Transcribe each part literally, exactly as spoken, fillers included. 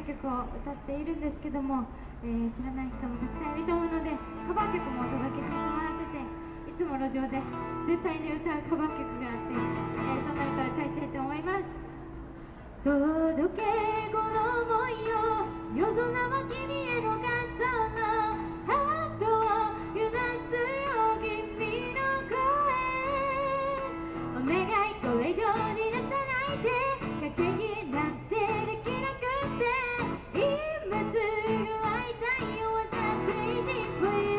曲を歌っているんですけども、えー、知らない人もたくさんいると思うので、カバー曲もお届けさせてもらってて、いつも路上で絶対に歌うカバー曲があって、えー、そんな歌を歌いたいと思います。届けこの想いを夜空は君への傘のハートを揺らすよ君の声、お願いこれ以上に出さないで、駆け引なんてできなくて、今すぐ会いたいよ Just crazy for you。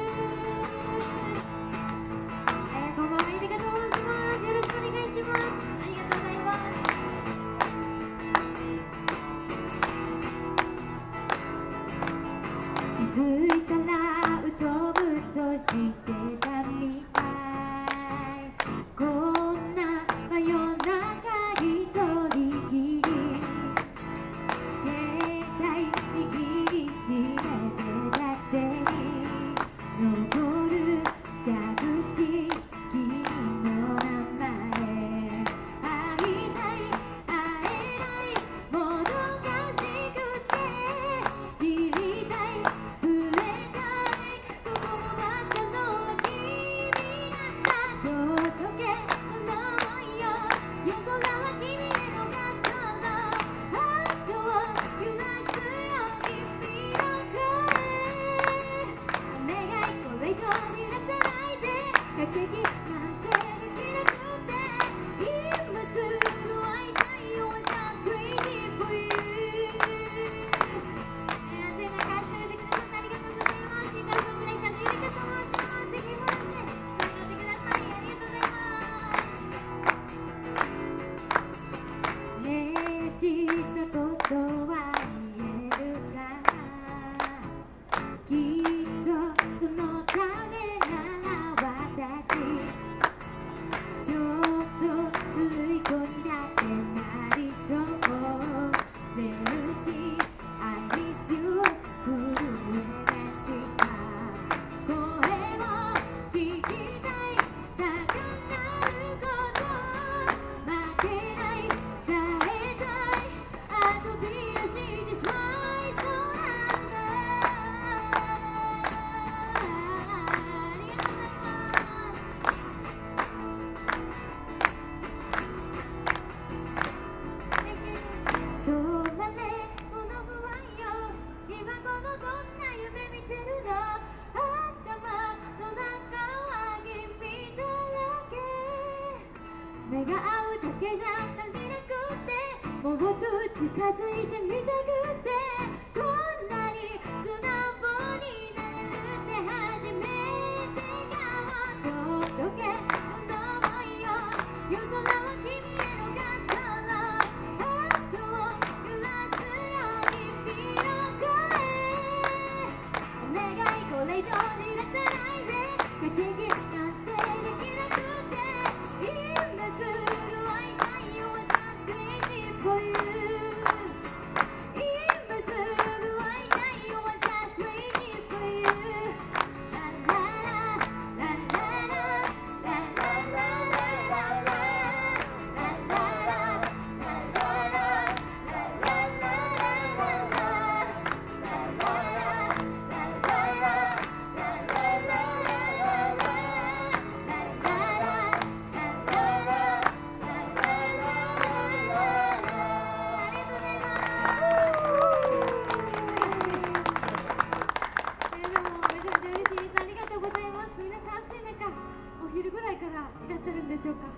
えー、こんばんは、ゆりかと申します。よろしくお願いします。ありがとうございます。気づいたらうとぶとしてたみたい、こんな真夜中一人きり、携帯握りしめてた手に残る着信君の名前、会いたい会えないもどかしくて、知りたい触れたいここもばっかのは君なんだ。届けこの想いよ夜空は君への傘のハートを揺らすよ君の声、お願いこれ以上に出さないで、駆け引なんてできなくて、今すぐ会いたいよ Just crazy for you。 安全な感じでくださってありがとうございます。シンガーソングライターのゆりかと申します。ぜひフォローして歌ってください。ありがとうございます。ねえ知ったことは言えるかな、きっとそのためなら私ちょっとつい子にだけなりそう。ジェルシー I need you 震え出した声を聞きたい、高鳴ること負けない、伝えたい、あとび出してしまいそうなんだ。ありがとうございます。止まれこの不安よ、今このどんな夢見てるの、頭の中は君だらけ、目が合うだけじゃ足りなくて、もっと近づいてみたくて、